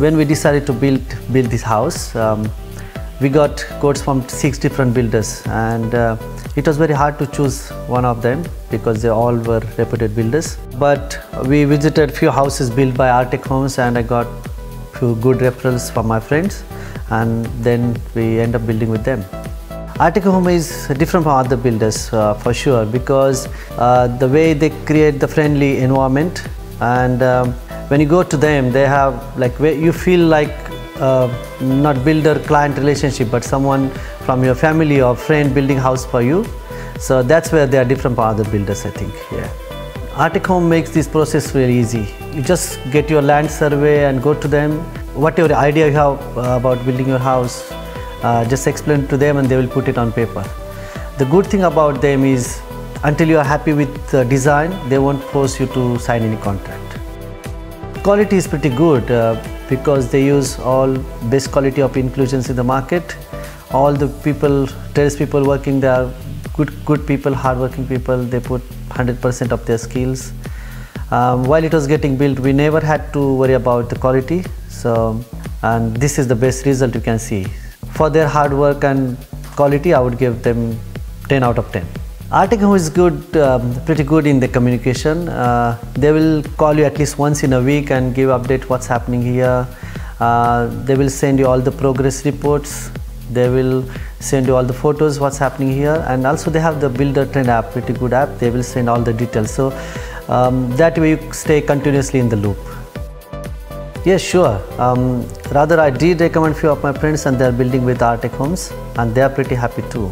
when we decided to build this house, we got quotes from 6 different builders, and it was very hard to choose one of them because they all were reputed builders. But we visited few houses built by Artec Homes, and I got few good referrals from my friends, and then we end up building with them. Artec Home is different from other builders for sure, because the way they create the friendly environment, and when you go to them, they have like, you feel like not builder-client relationship, but someone from your family or friend building house for you. So that's where they are different from other builders, I think. Yeah. Artec Home makes this process very easy. You just get your land survey and go to them. Whatever idea you have about building your house, just explain to them and they will put it on paper. The good thing about them is, until you are happy with the design, they won't force you to sign any contract. Quality is pretty good because they use all best quality of inclusions in the market. All the people, terrace people working there, good people, hardworking people, they put 100% of their skills. While it was getting built, we never had to worry about the quality. So, and this is the best result you can see. For their hard work and quality, I would give them 10 out of 10. Artec Home is good, pretty good in the communication. They will call you at least once in a week and give update what's happening here. They will send you all the progress reports. They will send you all the photos, what's happening here. And also they have the Builder Trend app, pretty good app. They will send all the details. So that way you stay continuously in the loop. Yes, sure. Rather, I did recommend few of my friends, and they are building with Artec Homes, and they are pretty happy too.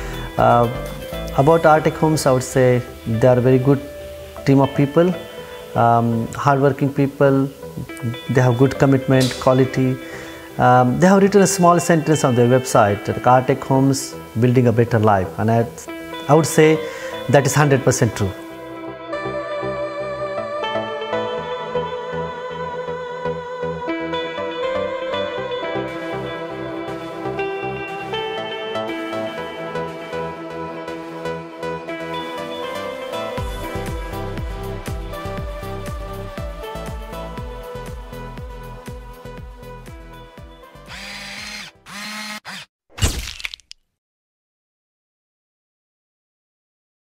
About Artec Homes, I would say they are a very good team of people, hardworking people. They have good commitment, quality. They have written a small sentence on their website, Artec Homes, building a better life, and I would say that is 100% true.